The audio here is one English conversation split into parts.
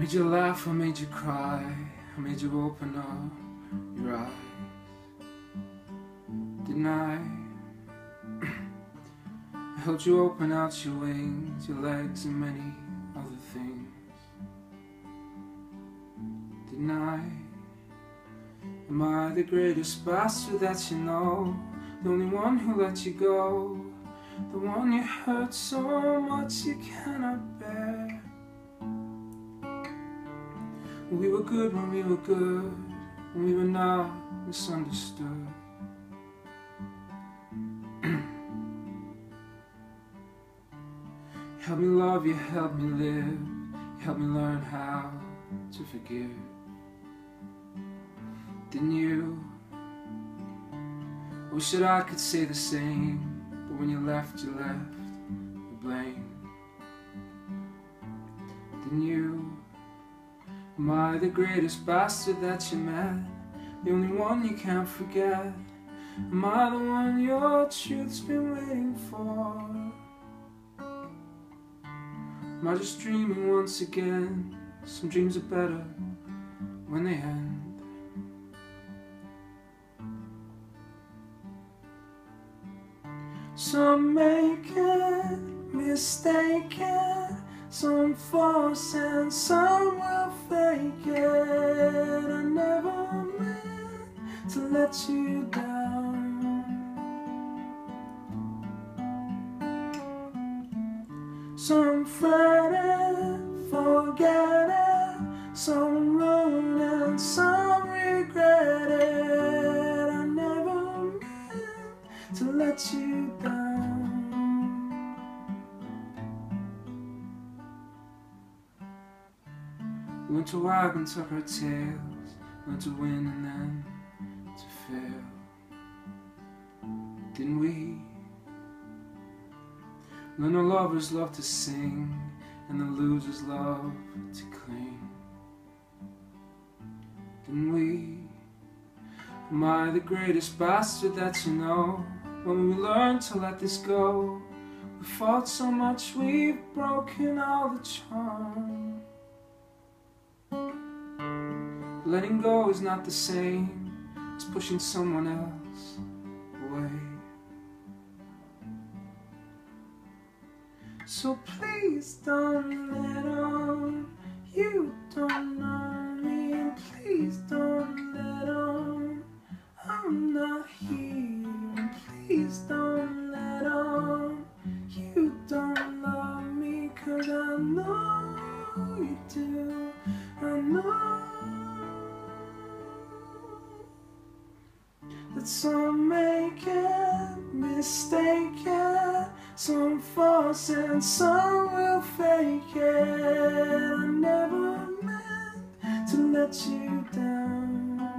Made you laugh, I made you cry, I made you open up your eyes. Didn't I? I held you open out your wings, your legs and many other things. Didn't I? Am I the greatest bastard that you know? The only one who let you go, the one you hurt so much you cannot bear. We were good when we were good, when we were not misunderstood. You helped me love, you helped me live, you helped me learn how to forgive. Didn't you? I wish that I could say the same, but when you left the blame. Didn't you? Am I the greatest bastard that you met? The only one you can't forget? Am I the one your truth's been waiting for? Am I just dreaming once again? Some dreams are better when they end. Some make it mistaken, some force and some will fake it. I never meant to let you down. Some fret it, forget it, some ruin and some regret it. I never meant to let you down. We went to wag and tuck our tails, learned to win and then to fail. Didn't we? Learn the lovers love to sing and the losers love to cling. Didn't we? Am I the greatest bastard that you know? When we learn to let this go, we fought so much we've broken all the charm. Letting go is not the same as pushing someone else away. So please don't let on you don't know me. Please don't let on I'm not here. Please don't let on you don't love me, 'cause I know you do. I know that some make it mistaken, some false and some will fake it. I never meant to let you down.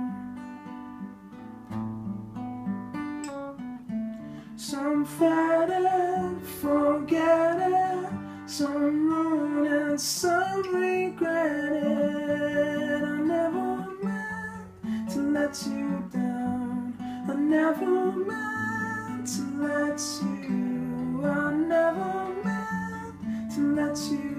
Some fight it, forget it, some ruin and some regret it. I never meant to let you down. I never meant to let you. I never meant to let you